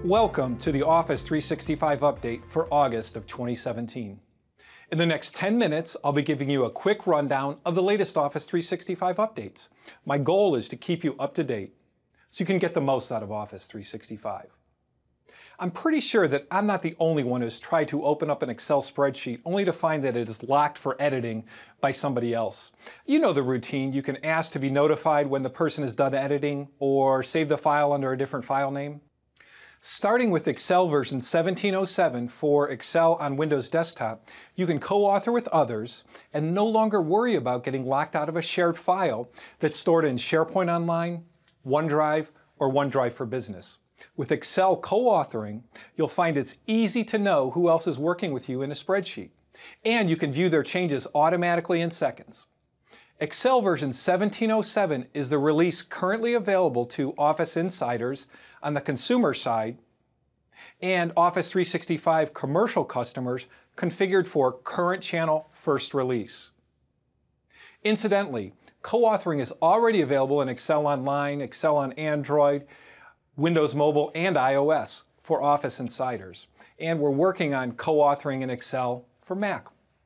Welcome to the Office 365 update for August of 2017. In the next 10 minutes, I'll be giving you a quick rundown of the latest Office 365 updates. My goal is to keep you up to date so you can get the most out of Office 365. I'm pretty sure that I'm not the only one who's tried to open up an Excel spreadsheet only to find that it is locked for editing by somebody else. You know the routine. You can ask to be notified when the person is done editing or save the file under a different file name. Starting with Excel version 1707 for Excel on Windows Desktop, you can co-author with others and no longer worry about getting locked out of a shared file that's stored in SharePoint Online, OneDrive, or OneDrive for Business. With Excel co-authoring, you'll find it's easy to know who else is working with you in a spreadsheet, and you can view their changes automatically in seconds. Excel version 1707 is the release currently available to Office insiders on the consumer side and Office 365 commercial customers configured for current channel first release. Incidentally, co-authoring is already available in Excel Online, Excel on Android, Windows Mobile, and iOS for Office insiders. And we're working on co-authoring in Excel for Mac.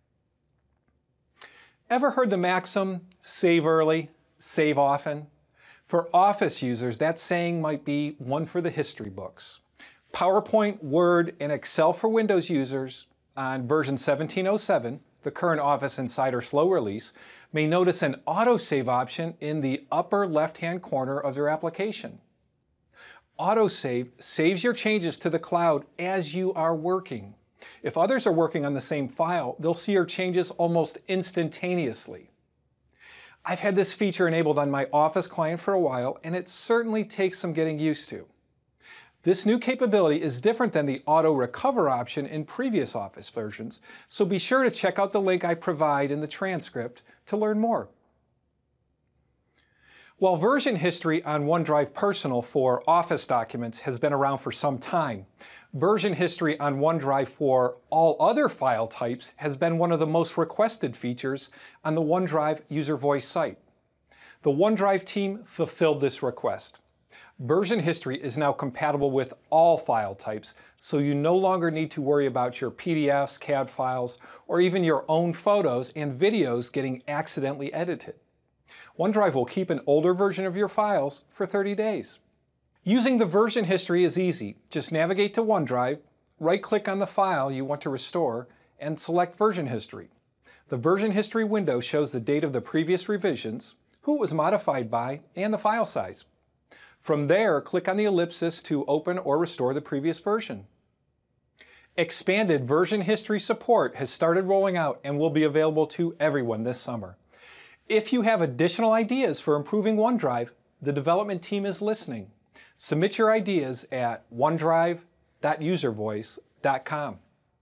Ever heard the maxim, save early, save often? For Office users, that saying might be one for the history books. PowerPoint, Word, and Excel for Windows users on version 1707, the current Office Insider slow release, may notice an AutoSave option in the upper left-hand corner of their application. AutoSave saves your changes to the cloud as you are working. If others are working on the same file, they'll see your changes almost instantaneously. I've had this feature enabled on my Office client for a while, and it certainly takes some getting used to. This new capability is different than the Auto Recover option in previous Office versions, so be sure to check out the link I provide in the transcript to learn more. While version history on OneDrive Personal for Office documents has been around for some time, version history on OneDrive for all other file types has been one of the most requested features on the OneDrive user voice site. The OneDrive team fulfilled this request. Version history is now compatible with all file types, so you no longer need to worry about your PDFs, CAD files, or even your own photos and videos getting accidentally edited. OneDrive will keep an older version of your files for 30 days. Using the version history is easy. Just navigate to OneDrive, right-click on the file you want to restore, and select Version History. The Version History window shows the date of the previous revisions, who it was modified by, and the file size. From there, click on the ellipsis to open or restore the previous version. Expanded version history support has started rolling out and will be available to everyone this summer. If you have additional ideas for improving OneDrive, the development team is listening. Submit your ideas at onedrive.uservoice.com.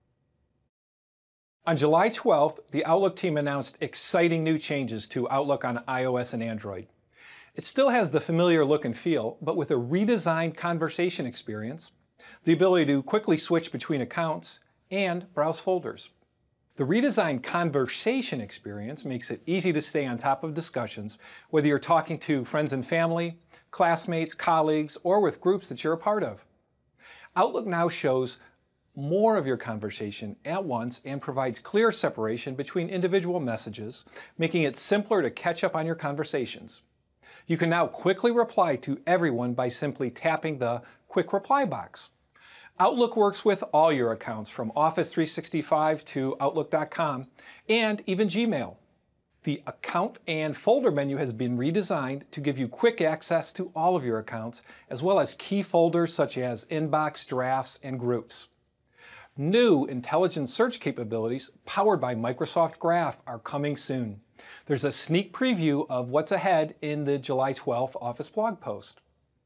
On July 12th, the Outlook team announced exciting new changes to Outlook on iOS and Android. It still has the familiar look and feel, but with a redesigned conversation experience, the ability to quickly switch between accounts, and browse folders. The redesigned conversation experience makes it easy to stay on top of discussions, whether you're talking to friends and family, classmates, colleagues, or with groups that you're a part of. Outlook now shows more of your conversation at once and provides clear separation between individual messages, making it simpler to catch up on your conversations. You can now quickly reply to everyone by simply tapping the Quick Reply box. Outlook works with all your accounts from Office 365 to Outlook.com and even Gmail. The Account and Folder menu has been redesigned to give you quick access to all of your accounts, as well as key folders such as Inbox, Drafts, and Groups. New intelligent search capabilities powered by Microsoft Graph are coming soon. There's a sneak preview of what's ahead in the July 12th Office blog post.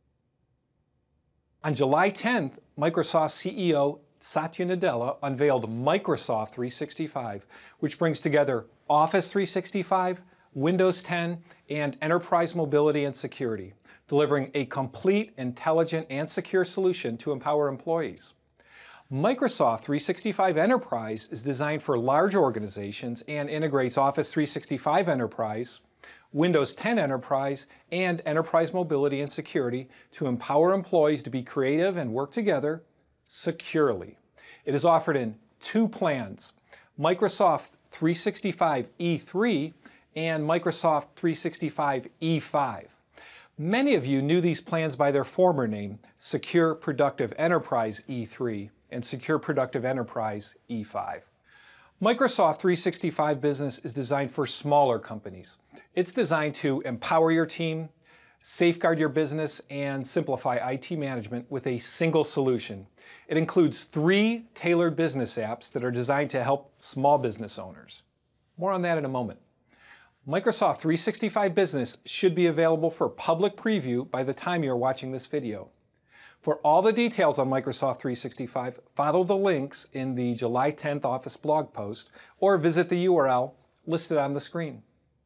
On July 10th, Microsoft CEO Satya Nadella unveiled Microsoft 365, which brings together Office 365, Windows 10, and enterprise mobility and security, delivering a complete, intelligent, and secure solution to empower employees. Microsoft 365 Enterprise is designed for large organizations and integrates Office 365 Enterprise, Windows 10 Enterprise, and Enterprise Mobility and Security to empower employees to be creative and work together securely. It is offered in two plans, Microsoft 365 E3 and Microsoft 365 E5. Many of you knew these plans by their former name, Secure Productive Enterprise E3 and Secure Productive Enterprise E5. Microsoft 365 Business is designed for smaller companies. It's designed to empower your team, safeguard your business, and simplify IT management with a single solution. It includes 3 tailored business apps that are designed to help small business owners. More on that in a moment. Microsoft 365 Business should be available for public preview by the time you're watching this video. For all the details on Microsoft 365, follow the links in the July 10th Office blog post or visit the URL listed on the screen.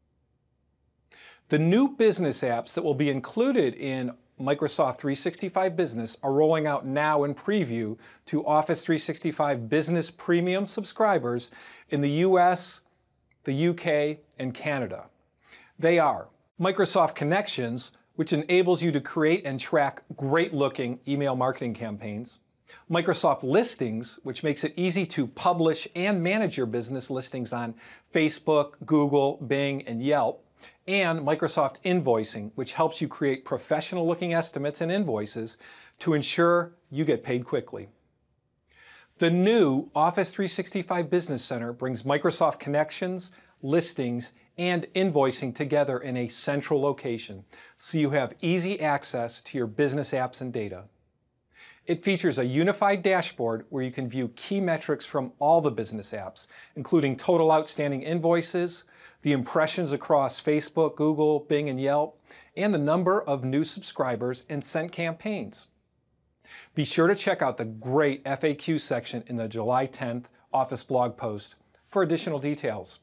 The new business apps that will be included in Microsoft 365 Business are rolling out now in preview to Office 365 Business Premium subscribers in the US, the UK, and Canada. They are Microsoft Connections, which enables you to create and track great-looking email marketing campaigns. Microsoft Listings, which makes it easy to publish and manage your business listings on Facebook, Google, Bing, and Yelp. And Microsoft Invoicing, which helps you create professional-looking estimates and invoices to ensure you get paid quickly. The new Office 365 Business Center brings Microsoft Connections, Listings, and Invoicing together in a central location, so you have easy access to your business apps and data. It features a unified dashboard where you can view key metrics from all the business apps, including total outstanding invoices, the impressions across Facebook, Google, Bing, and Yelp, and the number of new subscribers and sent campaigns. Be sure to check out the great FAQ section in the July 10th Office blog post for additional details.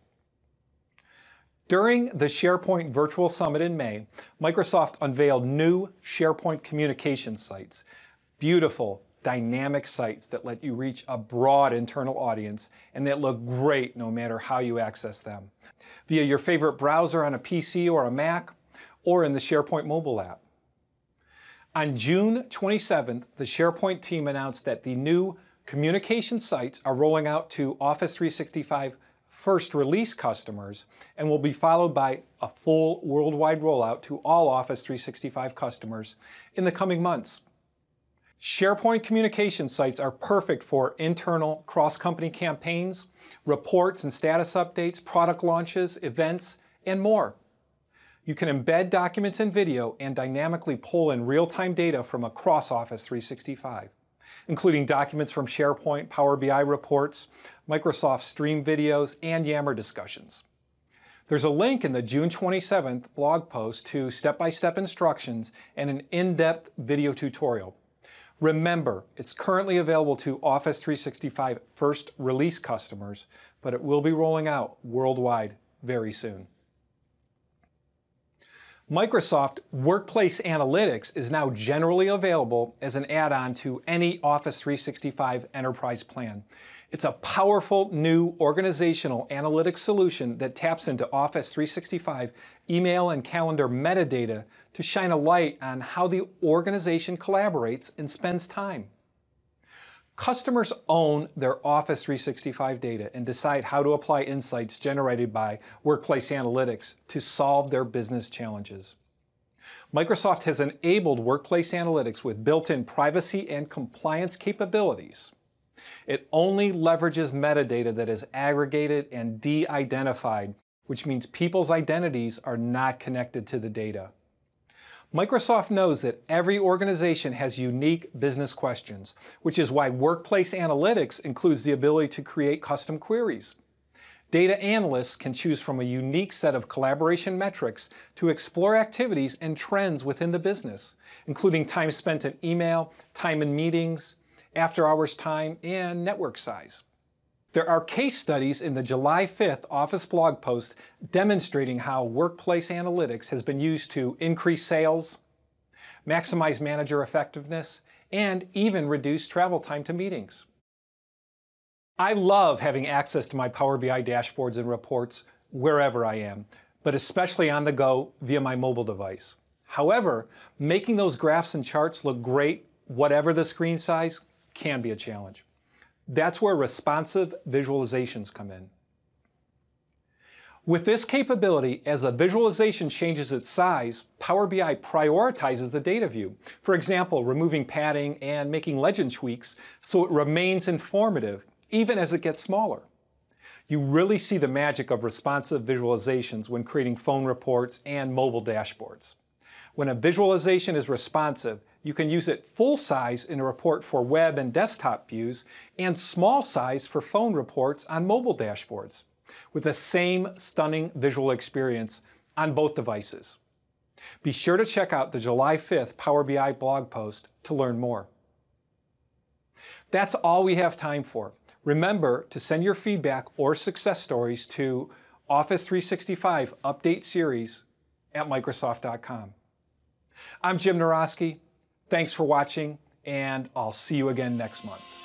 During the SharePoint Virtual Summit in May, Microsoft unveiled new SharePoint communication sites. Beautiful, dynamic sites that let you reach a broad internal audience and that look great no matter how you access them, via your favorite browser on a PC or a Mac, or in the SharePoint mobile app. On June 27th, the SharePoint team announced that the new communication sites are rolling out to Office 365 first release customers and will be followed by a full worldwide rollout to all Office 365 customers in the coming months. SharePoint communication sites are perfect for internal cross-company campaigns, reports and status updates, product launches, events, and more. You can embed documents and video and dynamically pull in real-time data from across Office 365, including documents from SharePoint, Power BI reports, Microsoft Stream videos, and Yammer discussions. There's a link in the June 27th blog post to step-by-step instructions and an in-depth video tutorial. Remember, it's currently available to Office 365 first release customers, but it will be rolling out worldwide very soon. Microsoft Workplace Analytics is now generally available as an add-on to any Office 365 Enterprise plan. It's a powerful new organizational analytics solution that taps into Office 365 email and calendar metadata to shine a light on how the organization collaborates and spends time. Customers own their Office 365 data and decide how to apply insights generated by Workplace Analytics to solve their business challenges. Microsoft has enabled Workplace Analytics with built-in privacy and compliance capabilities. It only leverages metadata that is aggregated and de-identified, which means people's identities are not connected to the data. Microsoft knows that every organization has unique business questions, which is why Workplace Analytics includes the ability to create custom queries. Data analysts can choose from a unique set of collaboration metrics to explore activities and trends within the business, including time spent in email, time in meetings, after-hours time, and network size. There are case studies in the July 5th Office blog post demonstrating how Workplace Analytics has been used to increase sales, maximize manager effectiveness, and even reduce travel time to meetings. I love having access to my Power BI dashboards and reports wherever I am, but especially on the go via my mobile device. However, making those graphs and charts look great, whatever the screen size, can be a challenge. That's where responsive visualizations come in. With this capability, as a visualization changes its size, Power BI prioritizes the data view. For example, removing padding and making legend tweaks so it remains informative, even as it gets smaller. You really see the magic of responsive visualizations when creating phone reports and mobile dashboards. When a visualization is responsive, you can use it full size in a report for web and desktop views and small size for phone reports on mobile dashboards, with the same stunning visual experience on both devices. Be sure to check out the July 5th Power BI blog post to learn more. That's all we have time for. Remember to send your feedback or success stories to Office 365 Update Series at Microsoft.com. I'm Jim Naroski. Thanks for watching, and I'll see you again next month.